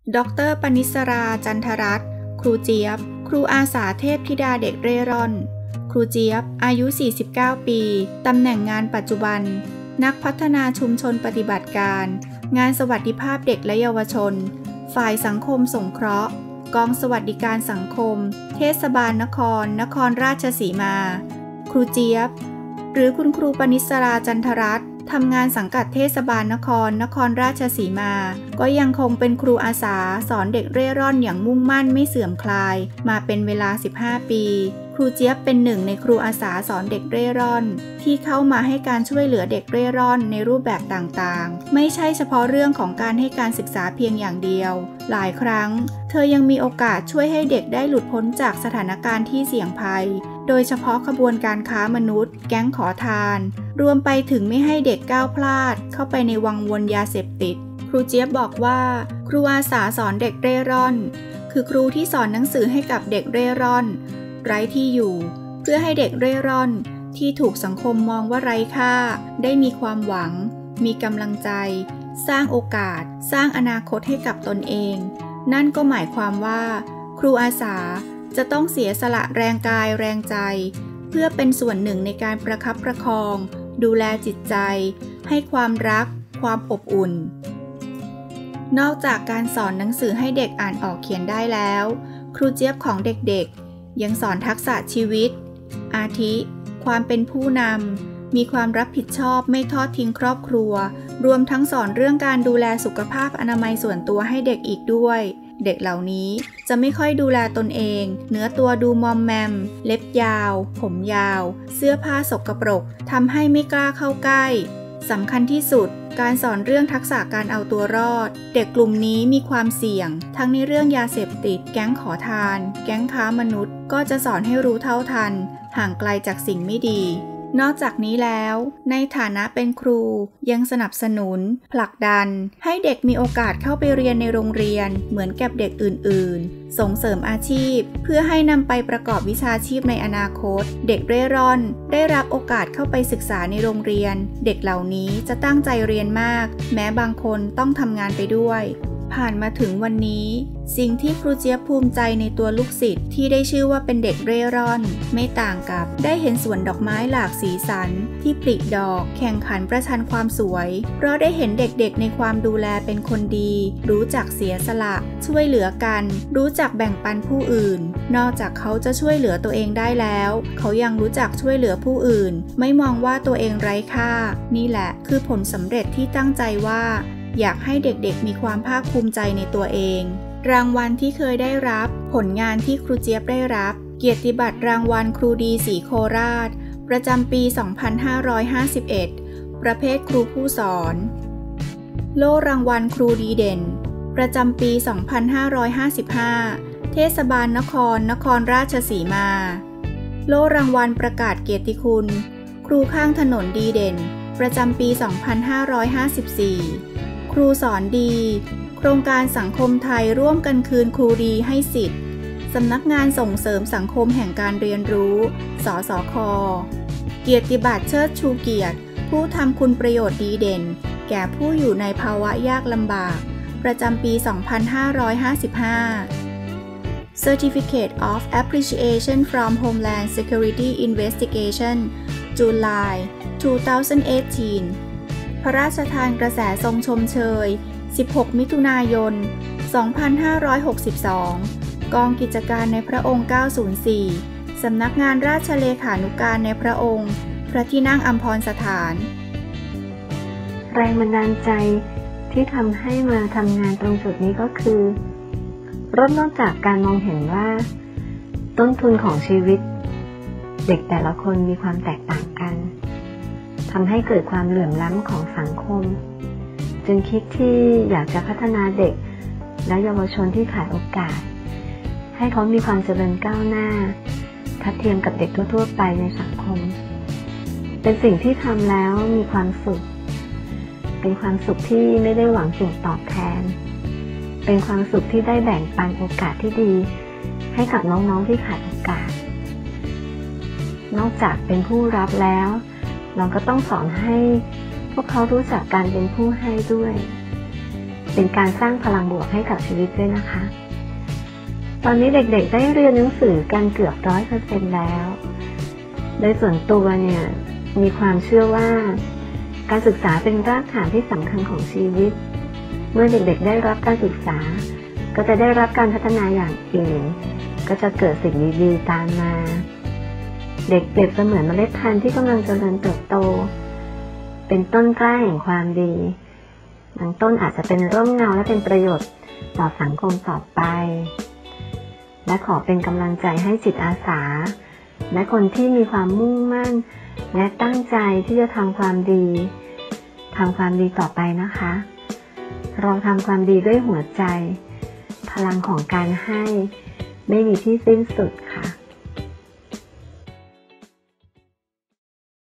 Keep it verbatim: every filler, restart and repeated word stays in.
ดร.ปณิสรา จันทรัตน์ ครูเจี๊ยบ ครูอาสาเทพธิดาเด็กเร่ร่อน ครูเจี๊ยบ อายุ สี่สิบเก้า ปี ตำแหน่งงานปัจจุบัน นักพัฒนาชุมชนปฏิบัติการ งานสวัสดิภาพเด็กและเยาวชน ฝ่ายสังคมสงเคราะห์ กองสวัสดิการสังคม เทศบาลนคร นครราชสีมา ครูเจี๊ยบ หรือคุณครูปณิสรา จันทรัตน์ ทำงานสังกัดเทศบาลนคร นครราชสีมา ก็ยังคงเป็นครูอาสาสอนเด็กเร่ร่อนอย่างมุ่งมั่นไม่เสื่อมคลาย มาเป็นเวลา สิบห้า ปี ครูเจี๊ยบเป็นหนึ่งในครูอาสาสอนเด็กเร่ร่อนที่เข้ามาให้การช่วยเหลือเด็กเร่ร่อนในรูปแบบต่างๆไม่ใช่เฉพาะเรื่องของการให้การศึกษาเพียงอย่างเดียวหลายครั้งเธอยังมีโอกาสช่วยให้เด็กได้หลุดพ้นจากสถานการณ์ที่เสี่ยงภัยโดยเฉพาะขบวนการค้ามนุษย์แก๊งขอทานรวมไปถึงไม่ให้เด็กก้าวพลาดเข้าไปในวังวนยาเสพติดครูเจี๊ยบบอกว่าครูอาสาสอนเด็กเร่ร่อนคือครูที่สอนหนังสือให้กับเด็กเร่ร่อนไร้ที่อยู่เพื่อให้เด็กเร่ร่อนที่ถูกสังคมมองว่าไร้ค่าได้มีความหวังมีกำลังใจสร้างโอกาสสร้างอนาคตให้กับตนเองนั่นก็หมายความว่าครูอาสาจะต้องเสียสละแรงกายแรงใจเพื่อเป็นส่วนหนึ่งในการประคับประคองดูแลจิตใจให้ความรักความอบอุ่นนอกจากการสอนหนังสือให้เด็กอ่านออกเขียนได้แล้วครูเจี๊ยบของเด็กๆยังสอนทักษะชีวิตอาทิความเป็นผู้นำมีความรับผิดชอบไม่ทอดทิ้งครอบครัวรวมทั้งสอนเรื่องการดูแลสุขภาพอนามัยส่วนตัวให้เด็กอีกด้วยเด็กเหล่านี้จะไม่ค่อยดูแลตนเองเนื้อตัวดูมอมแมมเล็บยาวผมยาวเสื้อผ้าสกปรกทำให้ไม่กล้าเข้าใกล้สำคัญที่สุดการสอนเรื่องทักษะการเอาตัวรอดเด็กกลุ่มนี้มีความเสี่ยงทั้งในเรื่องยาเสพติดแก๊งขอทานแก๊งค้ามนุษย์ก็จะสอนให้รู้เท่าทันห่างไกลจากสิ่งไม่ดีนอกจากนี้แล้วในฐานะเป็นครูยังสนับสนุนผลักดันให้เด็กมีโอกาสเข้าไปเรียนในโรงเรียนเหมือนกับเด็กอื่นๆส่งเสริมอาชีพเพื่อให้นำไปประกอบวิชาชีพในอนาคตเด็กเร่ร่อนได้รับโอกาสเข้าไปศึกษาในโรงเรียนเด็กเหล่านี้จะตั้งใจเรียนมากแม้บางคนต้องทำงานไปด้วยผ่านมาถึงวันนี้สิ่งที่ครูเจี๊ยบภูมิใจในตัวลูกศิษย์ที่ได้ชื่อว่าเป็นเด็กเร่ร่อนไม่ต่างกับได้เห็นสวนดอกไม้หลากสีสันที่ปลิดอกแข่งขันประชันความสวยเพราะได้เห็นเด็กๆในความดูแลเป็นคนดีรู้จักเสียสละช่วยเหลือกันรู้จักแบ่งปันผู้อื่นนอกจากเขาจะช่วยเหลือตัวเองได้แล้วเขายังรู้จักช่วยเหลือผู้อื่นไม่มองว่าตัวเองไร้ค่านี่แหละคือผลสำเร็จที่ตั้งใจว่าอยากให้เด็กๆมีความภาคภูมิใจในตัวเองรางวัลที่เคยได้รับผลงานที่ครูเจี๊ยบได้รับเกียรติบัตรรางวัลครูดีศรีโคราชประจำปี สองพันห้าร้อยห้าสิบเอ็ด ประเภทครูผู้สอนโล่รางวัลครูดีเด่นประจำปี สองพันห้าร้อยห้าสิบห้า เทศบาลนครนครราชสีมาโล่รางวัลประกาศเกียรติคุณครูข้างถนนดีเด่นประจำปี สองพันห้าร้อยห้าสิบสี่ครูสอนดีโครงการสังคมไทยร่วมกันคืนครูดีให้สิทธิ์สำนักงานส่งเสริมสังคมแห่งการเรียนรู้สสค.เกียรติบัตรเชิดชูเกียรติผู้ทำคุณประโยชน์ดีเด่นแก่ผู้อยู่ในภาวะยากลำบากประจำปี สองพันห้าร้อยห้าสิบห้า Certificate of Appreciation from Homeland Security Investigation July สองพันสิบแปดพระราชทานกระแสทรงชมเชยสิบหกมิถุนายน สองพันห้าร้อยหกสิบสอง กองกิจการในพระองค์ เก้าศูนย์สี่ สำนักงานราชเลขานุการในพระองค์ พระที่นั่งอัมพรสถานแรงบันดาลใจที่ทำให้มาทำงานตรงจุดนี้ก็คือเริ่มต้นจากการมองเห็นว่าต้นทุนของชีวิตเด็กแต่ละคนมีความแตกต่างกันทำให้เกิดความเหลื่อมล้ำของสังคมจึงคิดที่อยากจะพัฒนาเด็กและเยาวชนที่ขาดโอกาสให้เขามีความเจริญก้าวหน้าทัดเทียมกับเด็กทั่วๆไปในสังคมเป็นสิ่งที่ทำแล้วมีความสุขเป็นความสุขที่ไม่ได้หวังสิ่งตอบแทนเป็นความสุขที่ได้แบ่งปันโอกาสที่ดีให้กับน้องๆที่ขาดโอกาสนอกจากเป็นผู้รับแล้วเราก็ต้องสอนให้พวกเขารู้จักการเป็นผู้ให้ด้วยเป็นการสร้างพลังบวกให้กับชีวิตด้วยนะคะตอนนี้เด็กๆได้เรียนหนังสือกันเกือบร้อยเปอร์เซ็นต์แล้วโดยส่วนตัวเนี่ยมีความเชื่อว่าการศึกษาเป็นรากฐานที่สำคัญของชีวิตเมื่อเด็กๆได้รับการศึกษาก็จะได้รับการพัฒนาอย่างอื่นก็จะเกิดสิ่งดีๆตามมาเด็กเปรียบเสมือนเมล็ดพันธุ์ที่กำลังเจริญเติบโตเป็นต้นกล้าแห่งความดีบางต้นอาจจะเป็นร่มเงาและเป็นประโยชน์ต่อสังคมต่อไปและขอเป็นกำลังใจให้จิตอาสาและคนที่มีความมุ่งมั่นและตั้งใจที่จะทำความดีทำความดีต่อไปนะคะเราทำความดีด้วยหัวใจพลังของการให้ไม่มีที่สิ้นสุด